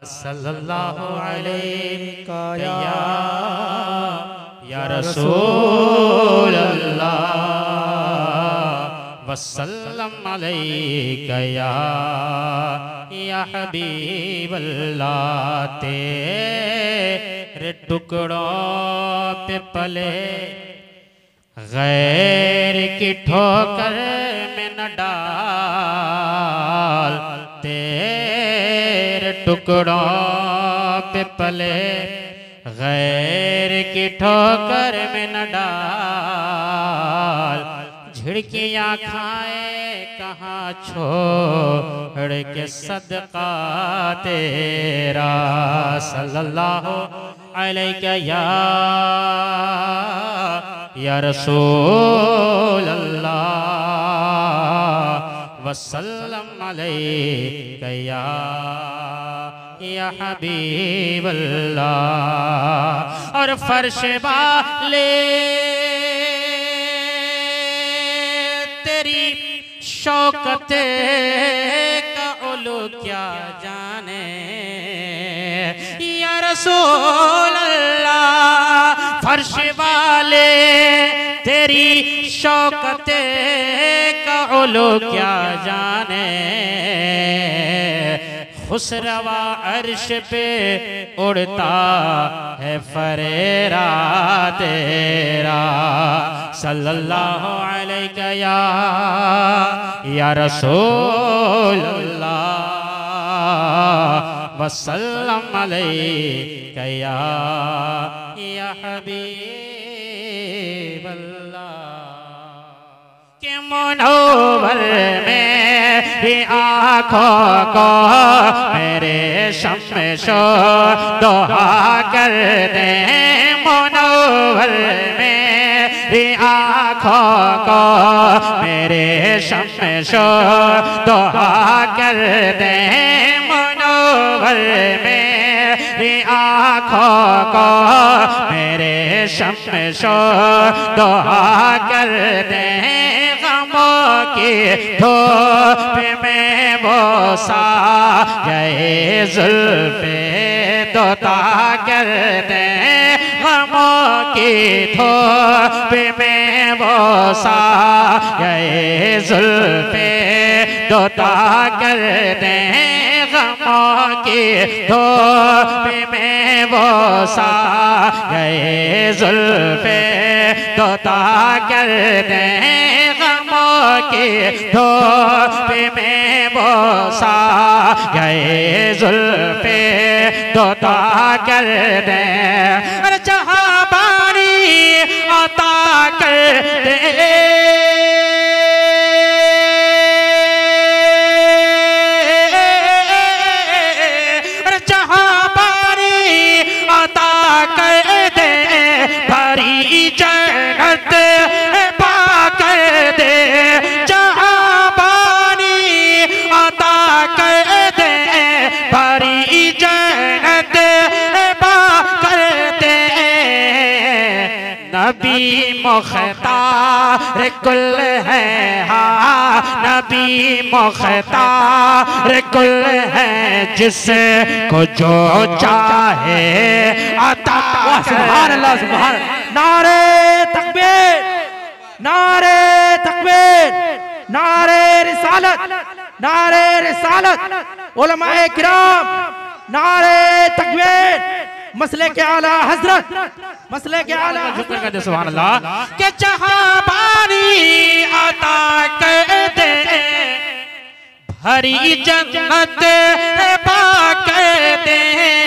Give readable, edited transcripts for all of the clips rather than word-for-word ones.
सल्लल्लाहु अलैहि या रसूल अल्लाह वसल्लम अलैका या हबीब अल्लाह। तेरे टुकड़ों पे पले गैर की ठोकर में न डाल, तेरे टुकड़ों पे पले गैर की ठोकर में न डाल। झिड़कियाँ खाए कहाँ छोड़ के सदका तेरा, सल्लल्लाहु अलैका या रसूल अल्लाह वसल्लम अलैका या हबीब अल्लाह। और फर्श वाले तेरी शौकत का उलू क्या जाने या रसूल अल्लाह। फर्श वाले तेरी शौकत का उलू क्या जाने, खुसरवा अर्श पे उड़ता है फरेरा तेरा, सल्लल्लाहु अलैका या रसूल अल्लाह वसल्लम अलैका या हबीब अल्लाह। के मुनव्वर मेरी आँखों को मेरे शम्शो दुआ कर दे, मुनव्वर मेरी आँखों को मेरे शम्शो दुआ कर दे, मुनव्वर मेरी आँखों को मेरे शम्शो दुआ कर दे। गमों की धूप में वो साये जुल्फ़े दोता कर दे, गमों की धूप में वो साये जुल्फ़े दोता कर दे, गमों की धूप में वो साये जुल्फ़े दोता कर दे, गमों की धूप में वो साये जुल्फ़े दोता कर दे। अरे जहाँ बारी अता कर दे, अरे जहाँ बारी अता कर दे, भरी जन्नत पा कर दे, जहाँ बारी अता कर दे, भरी जन्नत पा कर दे। नबी मुख्तार कुल है, हाँ नबी मुख्तार कुल है, जिसको जो चाहे अता। सुभान अल्लाह, सुभान। नारे तकबीर, नारे तकबीर, नारे रिसालत, नारे रिसालत, उलमाए किराम, नारे तकबीर, मसले के आला हजरत, मसले के आला हजरत, सुभान अल्लाह। के जहाँ बारी अता कर दे, भरी जन्नत पा कर दे।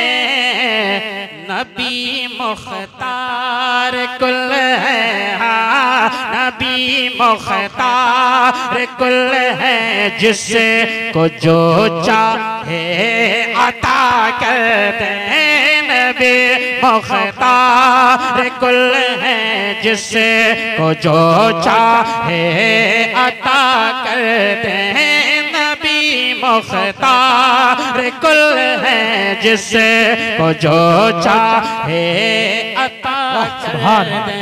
नबी मुख्तार कुल है, हाँ नबी मुख्तार कुल है, जिसको जो चाहे अता कर दे। नबी मुख्तार कुल है, जिसको जो चाहे अता कर दे। नबी मुख्तार कुल है, जिसको जो चाहे अता कर दे।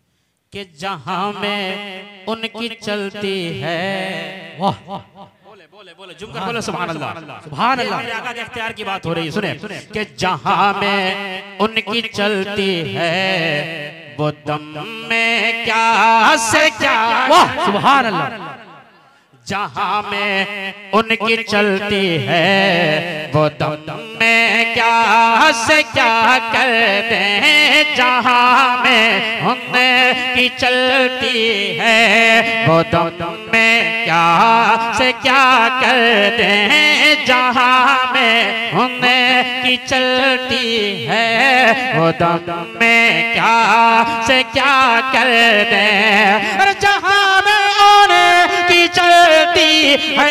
कि जहां में उनकी चलती है, वाह बोले जुमकर बोले सुभान अल्लाह सुभान अल्लाह। मेरे आका के इख्तियार की बात हो रही है, सुने कि जहां में उनकी चलती है वो दम में क्या से क्या, वाह सुभान अल्लाह। जहां में उनकी चलती है वो दम में क्या से क्या कर दे, जहां में उनकी चलती है वो दम में क्या से क्या कर दे, जहां में उनकी चलती है वो दम में क्या से क्या कर दे, अरे जहां में उनकी चलती है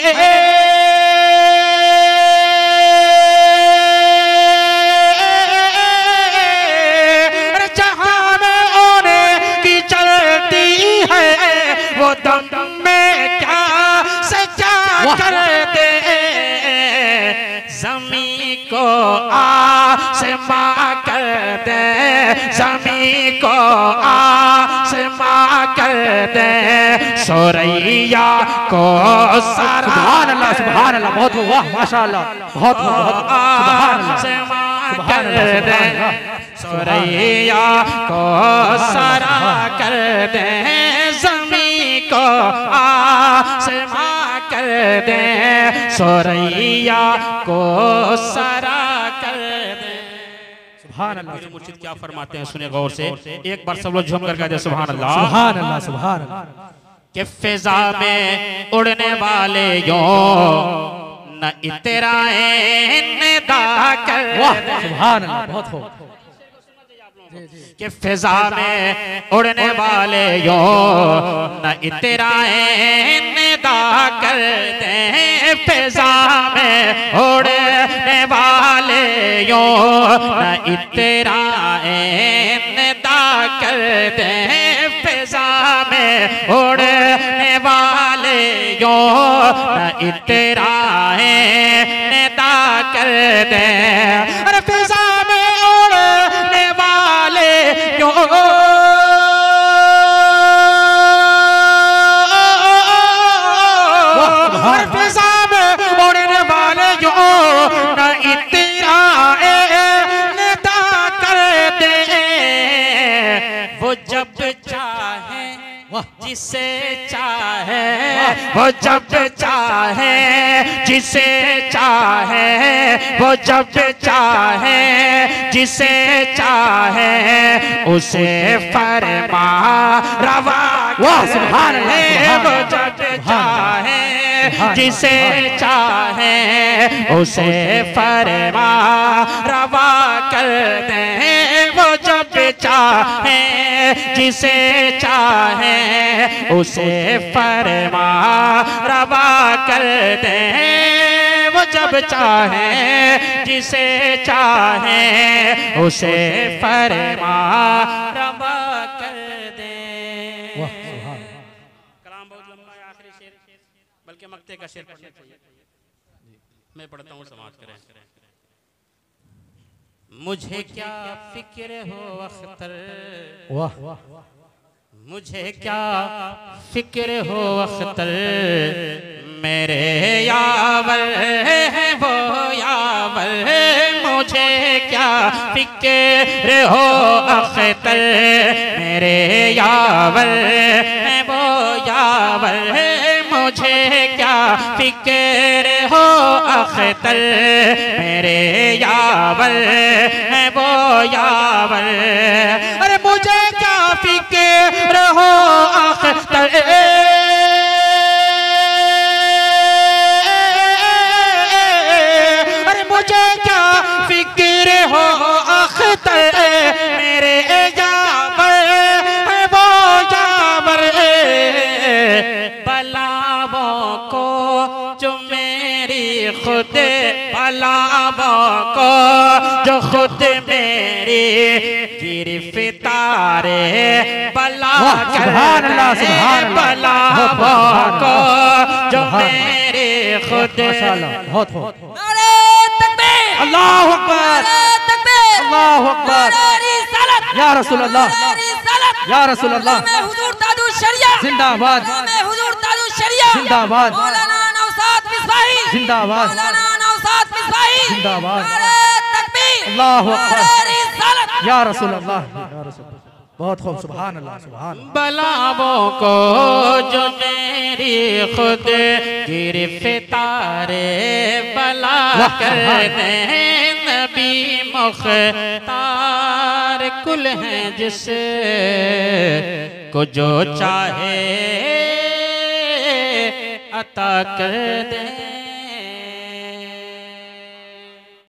वो दम में क्या से क्या कर दे, ज़मीं को आसमां कर दे, ज़मीं को आसमां कर दे, सुरैया को सुभान अल्लाह सुभान अल्लाह। बहुत वाह माशाअल्लाह, बहुत सुभान अल्लाह कर दे, सुरैया को सारा कर दे, ज़मीं को आसमां कर दे, सुरैया को सारा कर दे। सुभान अल्लाह। मुर्शिद क्या फरमाते हैं सुने गौर से, एक बार सब लोग झूम कर कहते सुभान अल्लाह सुभान अल्लाह सुभान अल्लाह। कि फिजा में उड़ने वाले यों न इतराएं निदा कर, वाह सुभान अल्लाह। बहुत हो कि फिजा में उड़ने वाले यों न इतराएं निदा करते, फिजा में उड़ने वाले यों न इतराएं निदा करते, फिजा में उड़ने वाले यों न इतराएं निदा करते, अरे फिजा में उड़ने वाले क्यों फिजा में उड़ने वाले जो न इतराएं निदा करते, वो जब चाहे जिसे चाहे, वो जब चाहे जिसे चाहे, वो जब चाहे जिसे चाहे उसे फरमा रवा सुभान अल्लाह। वो जब चाहे जिसे चाहे उसे फरमा रवा कर दे, वो जब चाहे जिसे चाहे उसे फरमा रवा कर दे, वो जब चाहे जिसे चाहे उसे फरमा रवा कर दे। कलाम बहुत लंबा है, आखिरी शेर बल्कि मक्ते का शेर पढ़ना चाहिए, मैं पढ़ता हूँ समाप्त करें। मुझे क्या फिक्र हो अख्तर, वाह मुझे क्या फिक्र हो अख्तर, मेरे यावर है वो यावर, मुझे क्या फिक्र हो अख्तर, मेरे यावर है वो यावर, मुझे क्या फिक्र हो अख्तर, मेरे यावर है वो यावर, अरे मुझे क्या फिक्र हो अख्तर, अरे मुझे क्या फिक्र हो अख्तर, मेरे यावर है वो यावर, बलावों को जो मेरी खुद, बलावों को जो खुद मेरी गिरफ्तारे बला कर, बलावों को जो मेरी खुद, अल्लाहु अकबर अल्लाहु अकबर, या रसूल अल्लाह या रसूल अल्लाह, हुजूर ताजु शरिया जिंदाबाद हुजूर ताजु शरिया जिंदाबाद। मौलाना नौशाद बिस्वा जिंदाबाद जिंदाबाद अल्लाहु अकबर या रसूल अल्लाह बहुत खूब सुभान अल्लाह सुभान बलावों को जो मेरी खुद गिरफ्तारे बला कर दे नबी मुख्तार कुल है जिसे को जो चाहे अता कर दे।